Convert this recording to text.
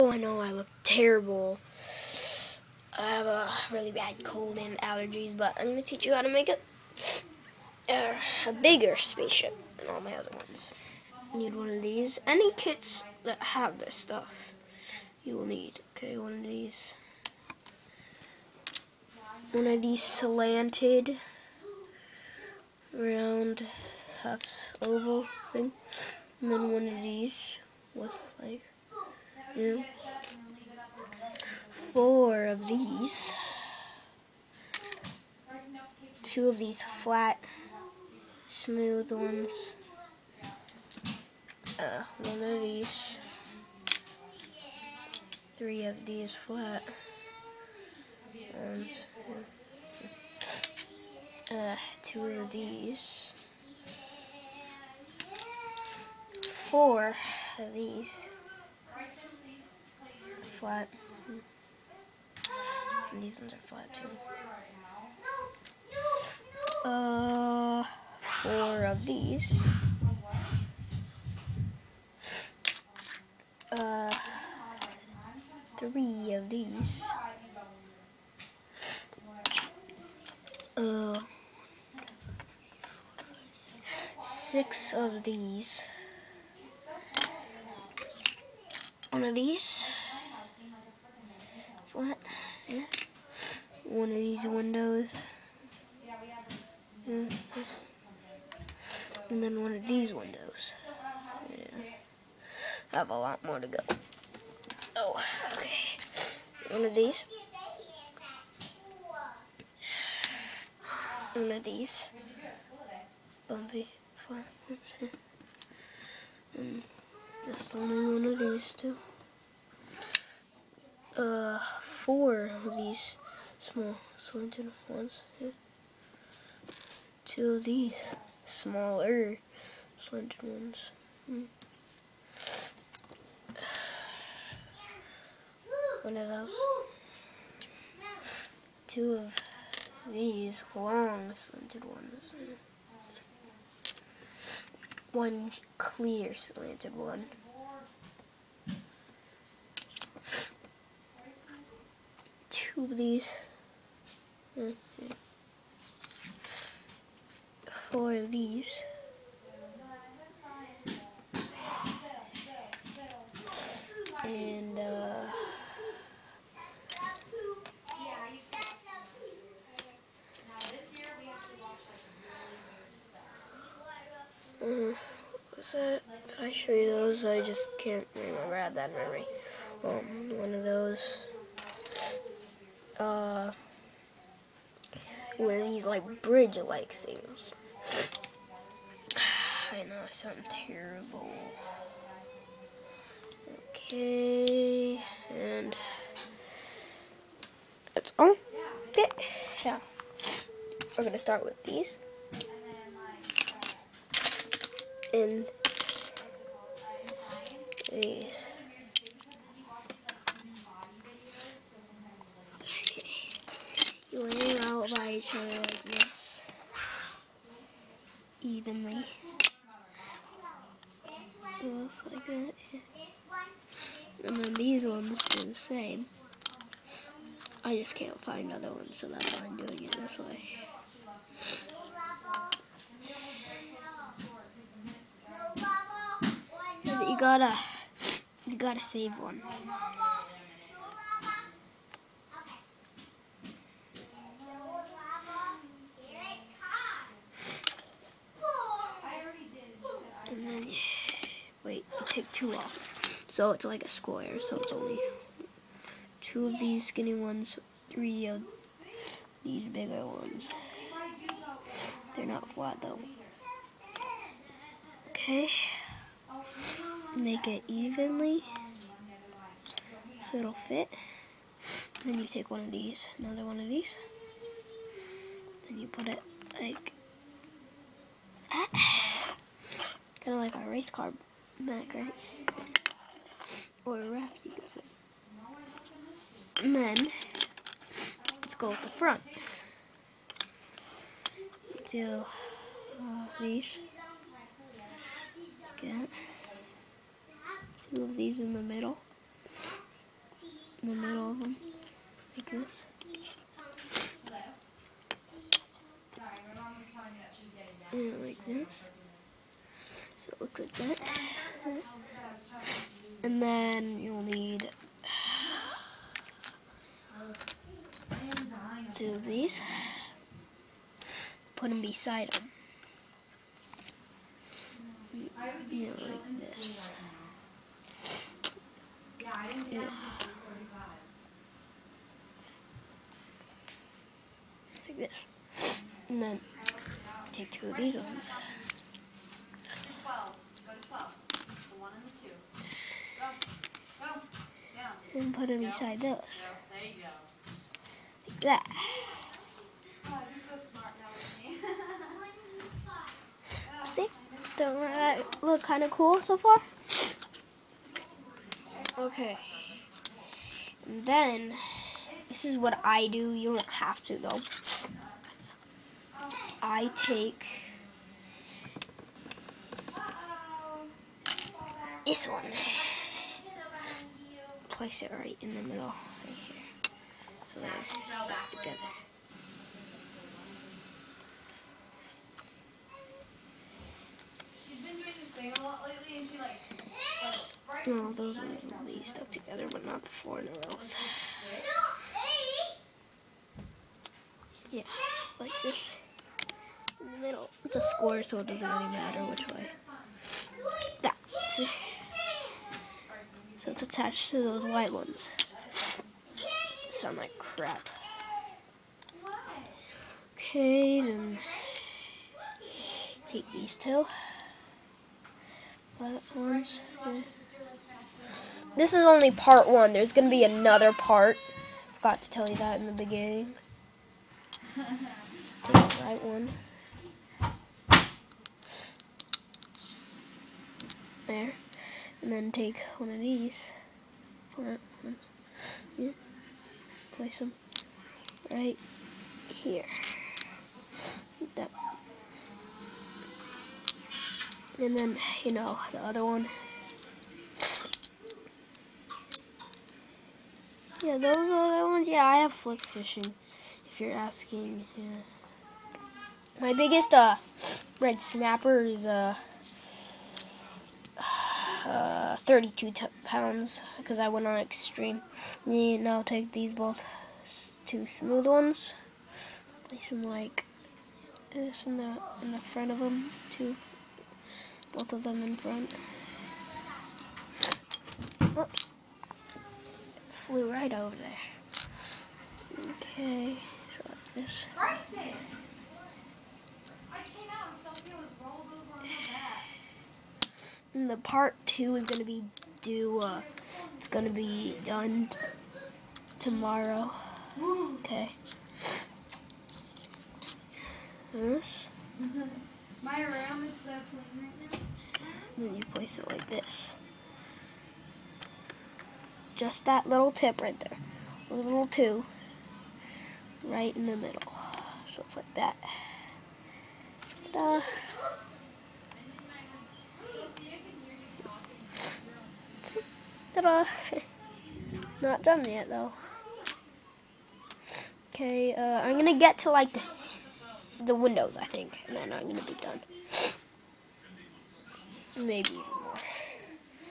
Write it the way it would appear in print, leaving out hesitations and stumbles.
I know I look terrible. I have a really bad cold and allergies, but I'm going to teach you how to make a bigger spaceship than all my other ones. You need one of these. Any kits that have this stuff, you will need. Okay, one of these. One of these slanted, round, half oval thing. And then one of these with like, 4 of these. 2 of these flat, smooth ones. 1 of these. 3 of these flat ones. 2 of these. 4 of these flat. And these ones are flat too. 4 of these. 3 of these. 6 of these. 1 of these. Flat. Yeah. 1 of these windows. And then 1 of these windows. Yeah. I have a lot more to go. Oh, okay. 1 of these. 1 of these. Bumpy. Flat. And just only 1 of these two. 4 of these small slanted ones. Yeah. 2 of these smaller slanted ones. 1 of those. 2 of these long slanted ones. 1 clear slanted one. 2 of these. 4 of these. And what's that? Did I show you those? I just can't remember. I have that memory. 1 of those. 1 of these like bridge-like things. I know I sound terrible. Okay, and that's all. Okay, yeah. We're gonna start with these. And these. Okay. You lay them out by each other like this. Evenly. Just like that. And then these ones do the same. I just can't find other ones, so that's why I'm doing it this way. But you gotta save one. And then, wait, you take 2 off. So it's like a square, so it's only 2 of these skinny ones, 3 of these bigger ones. They're not flat though. Okay. Make it evenly so it'll fit. Then you take 1 of these, another 1 of these. Then you put it like that. Kind of like a race car back, right? Or a raft, you could say. And then let's go with the front. Do these. Get 2 of these in the middle. like this. And like this. So it looks like that. And then you'll need two of these. Put them beside them. You know, like this. Yeah. Like this. And then take two of these ones. And put them beside those. Like that. See? Don't that look kind of cool so far? Okay. And then, this is what I do. You don't have to though. I take this one. Place it right in the middle, right here. So they're stuck together. No, those ones will be stuck together, but not the four in a row. Yeah, like this. In the middle. It's a square, so it doesn't really matter which way. That. See? So it's attached to those white ones. Sound like crap. Okay, then take these two. Black ones. Yeah. This is only part one. There's going to be another part. Forgot to tell you that in the beginning. Take the right one. There. And then take one of these. Yeah. Place them right here. Like that. And then, you know, the other one. Yeah, those other ones, yeah, I have flick fishing, if you're asking. Yeah. My biggest red snapper is 32 pounds, because I went on extreme. Now I'll take these both, two smooth ones, place them like this in the front of them, both of them in front. Oops. Flew right over there. Okay, so like this. And the part 2 is gonna be it's gonna be done tomorrow. Okay. This. My room is so clean right now. And then you place it like this. Just that little tip right there. A little 2. Right in the middle. So it's like that. Ta-da. Ta-da. Not done yet though. Okay, I'm gonna get to like the windows, I think, and then I'm gonna be done. Maybe even more.